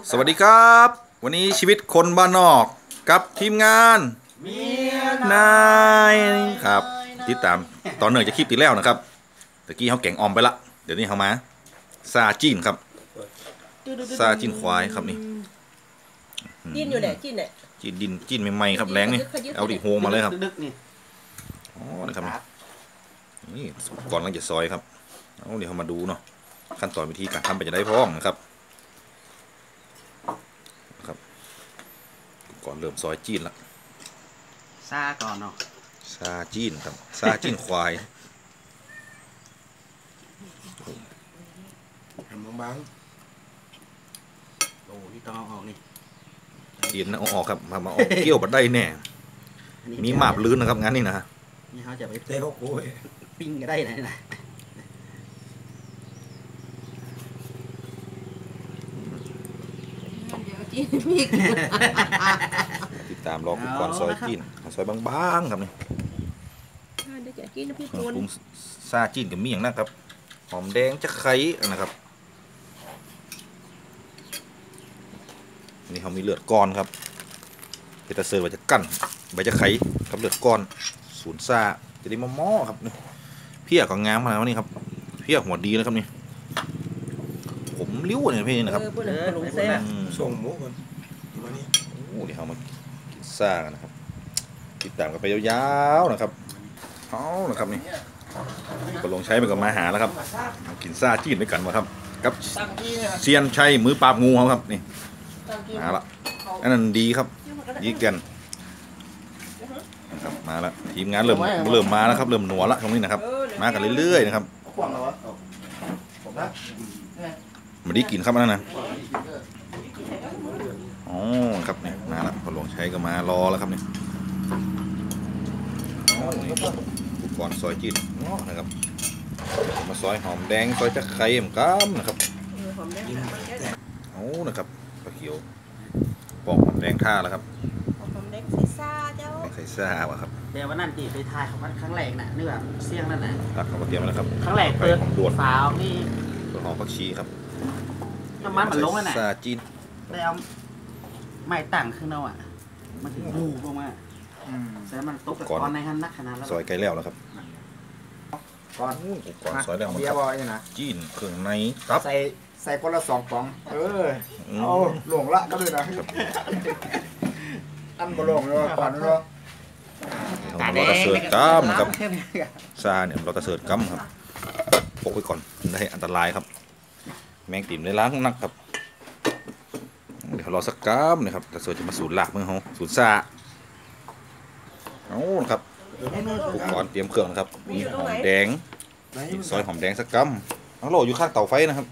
สวัสดีครับวันนี้ชีวิตคนบ้านนอกกับทีมงานเมียนายครับติดตามตอนหนึ่งจะคลิปที่แล้วนะครับตะกี้เขาแก่งออมไปละเดี๋ยวนี้เขามาซาจีนครับซาจีนควายครับนี่จีนอยู่ไหนจีนเนี่ยจีนดินจีนใหม่ๆครับแรงนี่เอาดิโฮมาเลยครับอ๋อนะครับนี่ก่อนเราจะซอยครับเอาเดี๋ยวเขามาดูเนาะขั้นตอนวิธีการทำเป็นจะได้พ้องนะครับก่อนเริ่มซอยจีนละซาก่อนเนาะซาจีนครับซาจีนควายทำบางๆโอ้ที่ต้องเอาออกนี่จีนนะเอาออกครับมาออกเกี่ยวบัดได้แน่มีหมาบลื้นนะครับงั้นนี่นะนี่เขาจะไปเตะเขาคุยปิ้งก็ได้นะติดตามรอก่อนซอยจีนซอยบางๆครับนี่ปรุงซาจีนกับมีอย่างนะครับหอมแดงจะไข่นะครับนี่เขามีเลือดก้อนครับเจตาเซอร์ว่าจะกั้นใบจะไข่กับเลือดก้อนศูนย์ซาจะได้ม้อครับนี่เพี้ยของงามมาแล้วนี่ครับเพี้ยหัวดีนะครับนี่ผมริ้วเนี่ยพี่นะครับส่งหมูก่อนโอ้เดี๋ยวเรามากินซ่ากันนะครับติดตามกันไปยาวๆนะครับเอานะครับนี่ก็ลงใช้ไปกับมาหาแล้วครับกินซ่าจีนด้วยกันมาครับกับเซียนชัยมือปราบงูครับนี่มาละอันนั้นดีครับดีกันนะครับมาละทีมงานเริ่มมาแล้วครับเริ่มหนัวละตรงนี้นะครับมากันเรื่อยๆนะครับมาดีกินครับนั่นนะอ๋อครับเนี่ยมาแล้วพอหลวงชัยก็มารอแล้วครับเนี่ยอุปกรณ์ซอยจีนนะครับมาซอยหอมแดงซอยตะไคร้เหมือนกันนะครับโอ้นะครับปลาเขียวปอกหอมแดงท่าแล้วครับหอมแดงใส่ซ่าเจ้าใส่ซ่าวะครับเดี๋ยววันนั้นตีไปทายของมันครั้งแรกน่ะนี่แบบเสี่ยงนั่นน่ะตักเขาก็เตรียมแล้วครับครั้งแรกเปิดฝานี่ตัวหอมผักชีครับน้ำมันลงแล้วน่ะซาจีนได้เอาไม้ตั้งขึ้นเอาอ่ะมันถึงบูบลงมาแต่มันตกกับก้อนในหันนักขนาดแล้วซอยไก่แล้วครับก้อนซอยแล้วมันจีนเครื่องในครับใส่คนละ2 ป๋องเอาหลงละก็เลยนะอันบ่หลงเลยก่อนเนาะเราจะเสิร์ฟกัมครับซาเนี่ยเราจะเสิร์ฟกัมครับพกไว้ก่อนได้อันตรายครับแมงติ่มในล้างนักครับเดี๋ยวรอสักกัมนะครับจะเสิร์ฟจะมาสูตรหลักเมื่อเขาสูตรซาเอาครับอุปกรณ์เตรียมเครื่องนะครับมีหอมแดงซอยหอมแดงสักกัมเอาโหลอยู่ข้างเตาไฟนะครับ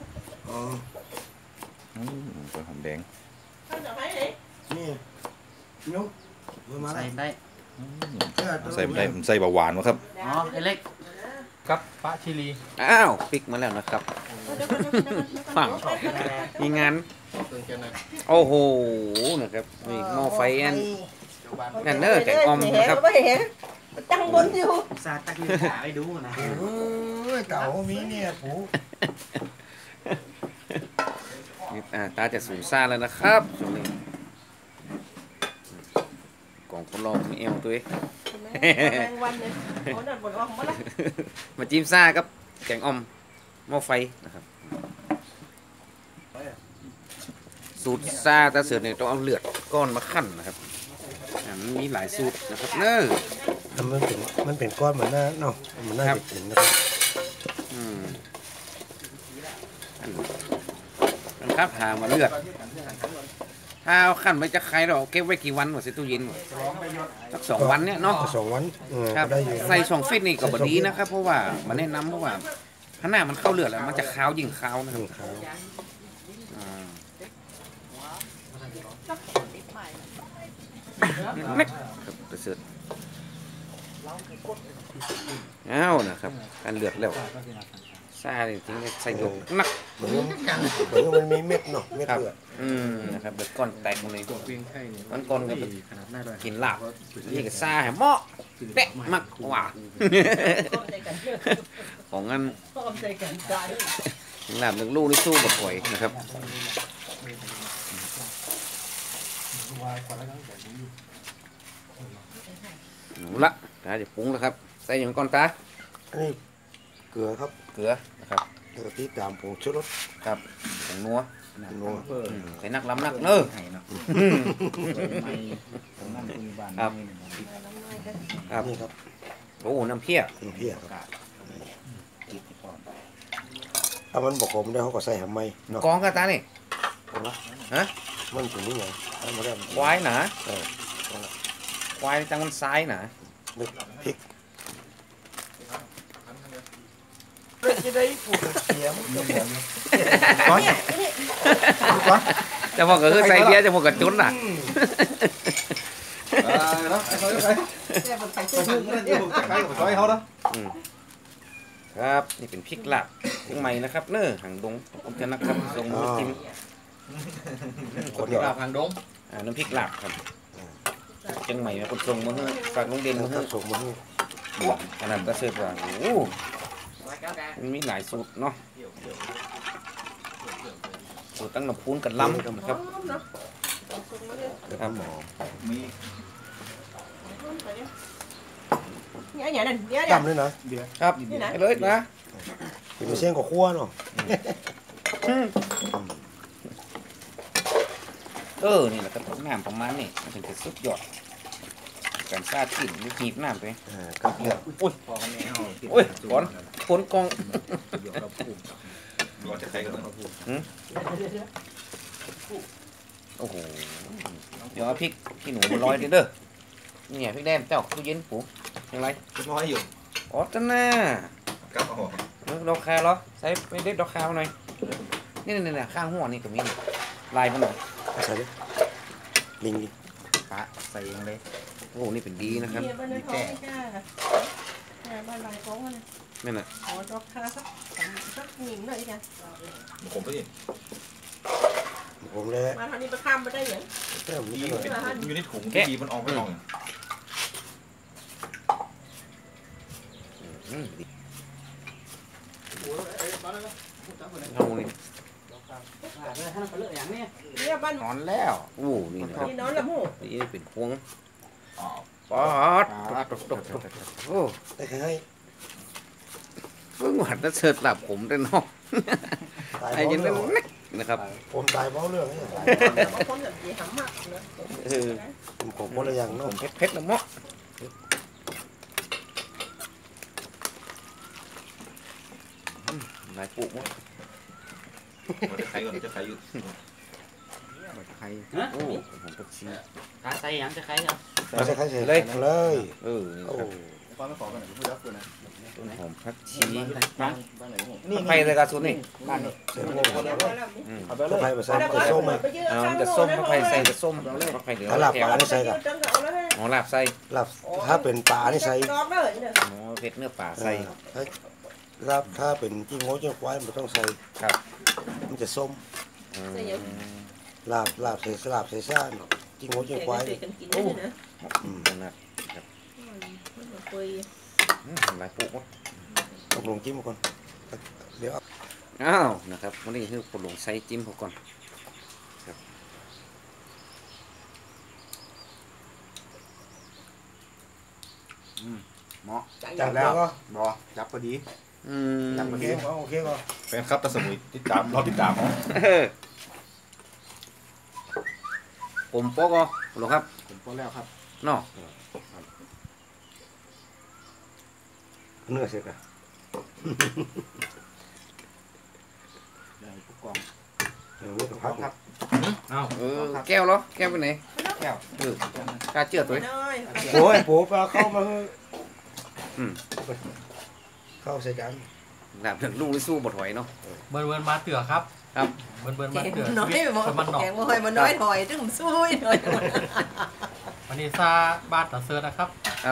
ซอยหอมแดงนี่นุ๊กใส่ได้ใส่เบาหวานวะครับอ๋อไอเล็กครับปลาชิลีอ้าวปิกมาแล้วนะครับฝั่งมีงานโอ้โหนะครับนี่หม้อไฟอันนั่นเนอแกงออมนะครับตั้งบนอยู่ซาตักนี่ขาไปดูนะเก่ามีเนี่ยผูตาจะสูงซ่าแล้วนะครับช่วงนี้กล่องคนรองมีเอวตัวเองมาจิ้มซ่าครับแกงออมหม้อไฟนะครับสูตรซ่าตาเสือเนี่ยต้องเอาเลือดก้อนมาคั่นนะครับมันมีหลายสูตรนะครับเนอะมันเป็นก้อนเหมือนน่าเนาะมันน่าจะกินนะครับมันครับหามาเลือดถ้าเอาขั้นไปจะใครเราเก็บไว้กี่วันหมดสิตู้เย็นสัก2 วันเนี่ยเนาะ 2 วันครับใส่2 ฟิตนี่ก็บดีนะครับเพราะว่ามันแนะนำเพราะว่าข้างหน้ามันเข้าเลือดแล้วมันจะขาวยิ่งขาวนะครับเม็ดครับเสือเอานะครับการเลือดแล้วซาจริงๆใส่หยกนักมันมีเม็ดเนาะเม็ดเลือดนะครับเด็กก้อนแตกเลยก้อนก็กินลาบนี่ก็ซาแหมเหมาะเป๊ะมากกว่าของงั้นลาบหนึ่งลูกนี่สู้กับหอยนะครับละตาจะปรุงแล้วครับใส่อย่างก่อนตาอันนี้เกลือครับเกลือนะครับแล้วก็ที่ตามผงชูรสครับผงนัวนัวใส่นักล้ำนักเนอะครับครับนี่ครับโอ้น้ำเพี้ยเป็นเพี้ยครับถ้ามันบอกผมได้เขาก็ใส่หำไม้เนาะกองกันตานี่ฮะมันถึงนี่ไงถ้ามาได้ควายหนาเออควายจังมันซ้ายหนานึกพริกก้อนจะพอก็คือใส่เพี้ยจะพอก็จุนน่ะแล้วไอ้เขาไปแค่บนไข่ไปตุ้ถึงเดี๋ยวผมจะไปกับซอยเขาแล้วครับนี่เป็นพริกลาบเชียงใหม่นะครับเนอะหางดงผมจะนะครับทรงมือจิ้มคนเดียวลาบหางดงน้ำพริกลาบครับเชียงใหม่นะคนทรงมาเฮ้ฝากโรงเรียนมาถ้าเฮ้ส่งมาให้ขนาดกระเสือกว่าโอ้โหมันมีหลายสูตรเนาะสูตรตั้งหนบพูนกับล้ำนะครับ ครับหมอมีเนี่ยเนี่ยนั่นเดี๋ยวจำเลยนะครับไปเลยนะเป็นเส้นกับขั้วเนาะนี่แหละครับน้ำประมาณนี้มันถึงจะสุดยอดการซาดกลิ่นมีหีบน้ำไปกับเกลืออุ้ยก่อนผลกองเราจะใช้กันโอ้โหเดี๋ยวเอาพริกขี้หนูมาลอยดิเด้อเนี่ยพริกแดงเจ้าตู้เย็นปูยังไงน้อยอยู่อ๋อจ้าหน้ากับหอดอกคาเหรอใส่ไปเด็ดดอกคาหน่อยนี่ข้างหัวนี่ก็มีลายมันหน่อยใส่เลยลิงดิปะใส่เองเลยโอ้นี่เป็นดีนะครับเนี่ยบ้านในท้องไม่กล้าเนี่ยบ้านลายท้องมันนั่นน่ะอ๋อดอกคาสักหนิงหน่อยจ้ะผมไปดิผมเลยมาทางนี้ไปข้ามไปได้ยังเริ่มนี่ดีเลยอยู่ในถุงดีมันออกไม่ออกดีเอานี่เนี่ยบ้านนอนแล้วโอ้นี่นะครับนี่นอนละหมูนี่เป็นพวงป๊อดโอ้ได้แค่ให้เพิ่งหวัดน่ะเสิร์ฟหลับผมได้เนาะตายไอ้เพยัราะงเรื่องเล็กนะครับผมตายเพราะเรื่องนี้บางคนแบบยีหำมากเลยเออผมขอคนละอย่างผเนาะมเผ็ดๆละเมาะนายปลูกมั้งเราจะใช้ก่อนจะใช้อยู่ไข่โอ้ผมก็ชี้ตาใส่ยังจะไข่เหรอไม่ใช่ใครเสร็จเลยเออโอ้ต้นหอมผักชีนี่ไผ่เลยกระสุนนี่เสร็จหมดเอาไปเลก็ยไปมาใส่กระส้มไหมจะส้มผักไผ่ใส่จะส้มผักไผ่เดี๋ยวถ้าหลับแถปวลานี่ใส่กับอ๋อลาบใส่หลับถ้าเป็นปลานี่ใส่อ๋อเผ็ดเนื้อป่าใส่ถ้าเป็นจิ้งโง่จิ้งควายมันต้องใส่ครับมันจะส้มอืมลาบใส่สลับใส่ซ่านจิ้งโง่จิ้งควายนะครับหลายปลูกมั้งต้องลงจิ้มก่อนเดี๋ยวอ้าวนะครับวันนี้คือผมลงใส่จิ้มเขาก่อนครับเหมาะจับแล้วก็บอจับพอดีอืมโอเคโอเคก็แฟนครับตะสมุยติดตามเราติดตามเขาผมโป๊กอ๋อหลวงครับผมพอแล้วครับเนาะเนื้อเสร็จอ่ะได้ผู้กองเนื้อกับพักครับแก้วเหรอแก้วไปไหนแก้วกาเจือตัวโอ้ยโผล่ปลาเข้ามาเข้าใส่กันดาบถึงลูกนี่สู้บทถอยเนาะเบิร์นเบิร์นมาเตือครับครับเบิร์นเบิร์นแกมาง เตือน้อยหมดมันหนอกแกงบ่อยมันน้อยถอยถึงสู้หน่อยวันนี้ซาบ้านต่อเซิร์นะครับครับ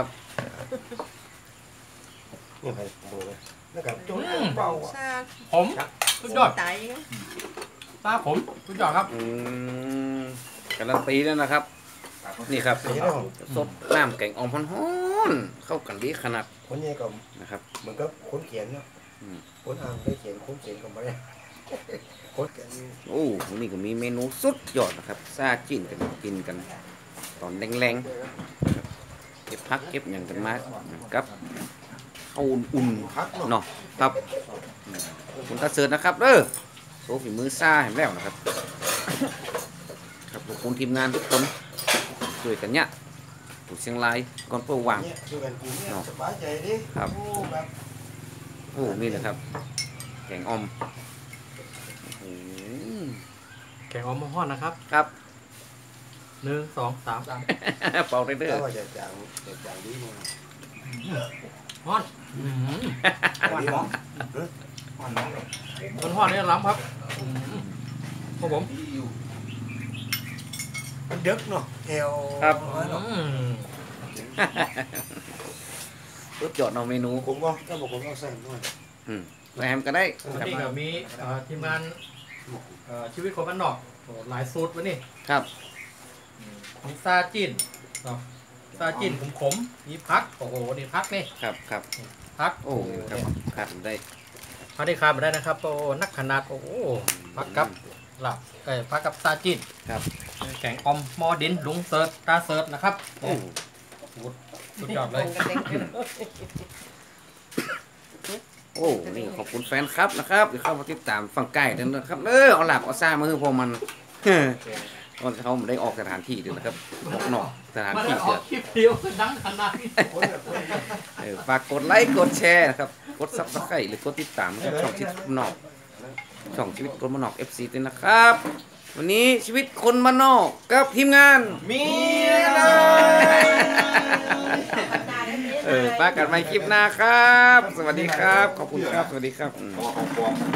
นี่ใครโผล่เลยแล้วกับจุ๊เบาอ่ะชาผมสุดยอดไตตาผมสุดยอดครับการันตีแล้วนะครับ นี่ครับเห็นไหมผมสดน้ำแกงอ่อมฮ้อนๆเข้ากันดีขนาดคนนี้ก็นะครับเหมือนกับคนเขียนเนาะคนอ่านได้เขียนคนเขียนก็ไม่ได้คนเขียนโอ้วันนี้ก็มีเมนูสุดยอดนะครับซาจิ้นกันกินกัน ตอนแรงๆนะครับเก็บพักเก็บอย่างกันมาครับเอาอุ่นๆเนาะครับคุณตาเสิร์ตนะครับเด้อโซฝีมือซ่าเห็นแล้วนะครับครับขอบคุณทีมงานทุกคนช่วยกันเนี่ยถูกเชียงรายก่อนเพื่อวางเนี่ยช่วยกันกินเนี่ยเนาะสบายใจดิครับโอ้แบบโอ้นี่นะครับแกงอ่อมโอ้โหแกงออมฮ้อนนะครับครับ 1 2 3 เป่าได้เด้อถ้าว่าจะจางดีมั้งฮ้อนดีมั้งมันฮ้อนนี่ล้ำครับครับผมมันดึกเนาะเอวครับเนาะรสจอดเอาเมนูผมว่าถ้าบอกผมเอาใส่หน่อยแรมก็ได้วันครับนี้ก็มีทีมงานชีวิตคนบ้านนอกโอ้หลายสูตรวันนี้ครับมีซาจิ้นเนาะซาจิ้นขมๆมีพักโอ้โหนี่พักนี่ครับครับพักโอ้ครับขาดได้พักที่ขาดไม่ได้นะครับโอ้นักขนาดโอ้โหพักกับหลับพักกับซาจิ้นครับแกงออมหมอดินลุงเซิร์ชตาเซิร์ชนะครับโอ้สุดยอดเลยโอ้นี่ขอบคุณแฟนครับนะครับที่เข้ามาติดตามฟังใกล้ด้วยนะครับเอาหลับเอาซ่ามาคือพอมันตอนเขาไม่ได้ออกสถานที่ด้วยนะครับออกนอกสถานมันที่อเกิอกดคลิปเดียวดังขนาดนี้ฝากกดไลค์กดแชร์นะครับกดซับสไครต์หรือกดติดตามนะครับช่องชีวิตคนนอกช่องชีวิตคนมานอก FC ด้วยนะครับ วันนี้ชีวิตคนมานอกกับทีมงานมีฝากกันใหม่คลิปหน้าครับ สวัสดีครับ ขอบคุณครับ สวัสดีครับ